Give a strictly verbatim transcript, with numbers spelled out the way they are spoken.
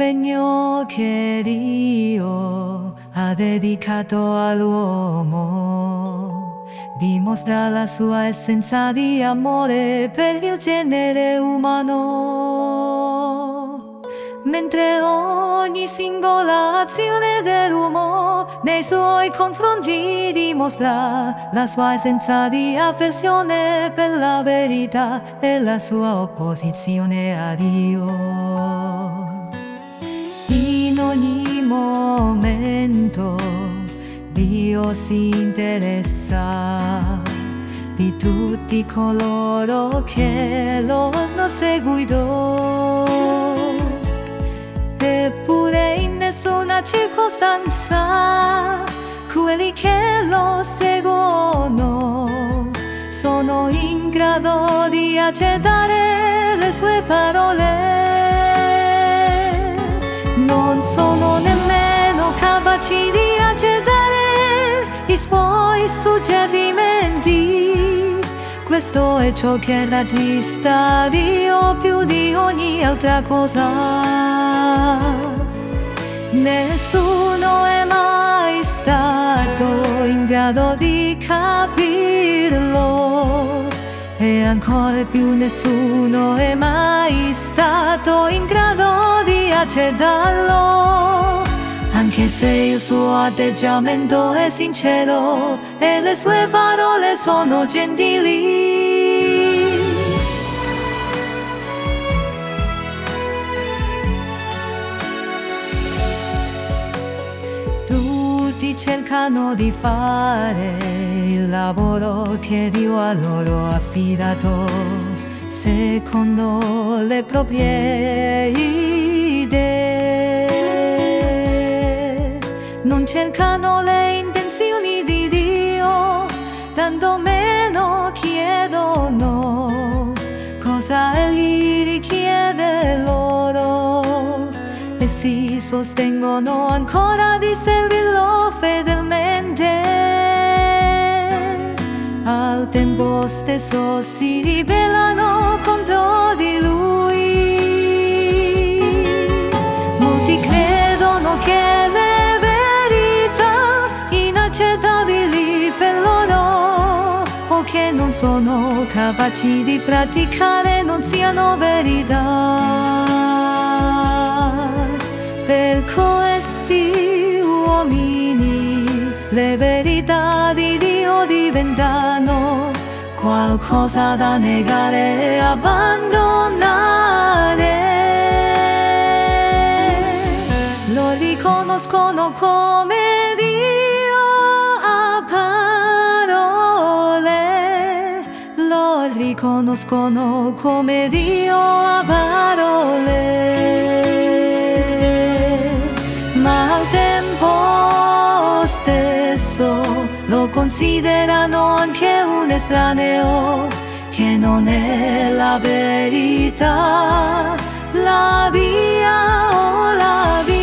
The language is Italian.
l'impegno che Dio ha dedicato all'uomo dimostra la sua essenza di amore per il genere umano, mentre ogni singola azione dell'uomo nei suoi confronti dimostra la sua essenza di affezione per la verità e la sua opposizione a Dio. In ogni momento Dio si interessa di tutti coloro che lo hanno seguito, eppure in nessuna circostanza quelli che lo seguono sono in grado di accettare le sue parole. Non sono nemmeno capaci di accettare i suoi suggerimenti. Questo è ciò che rattrista Dio più di ogni altra cosa. Nessuno è mai stato in grado di capirlo, e ancora più nessuno è mai stato in grado di accettarlo, anche se il suo atteggiamento è sincero e le sue parole sono gentili. Tutti cercano di fare il lavoro che Dio ha loro affidato secondo le proprie idee. Non cercano le intenzioni di Dio, tanto meno chiedono cosa Egli richiede loro, e si sostengono ancora di servirlo fedelmente. Al tempo stesso si ribellano contro di Lui. Molti credono che le verità inaccettabili per loro, o che non sono capaci di praticare, non siano verità. Per questi uomini le verità di Dio diventano qualcosa da negare e abbandonare. Lo riconoscono come Dio a parole, lo riconoscono come Dio a parole, ma al tempo stesso lo considerano anche un estraneo che non è la verità, la via o la via.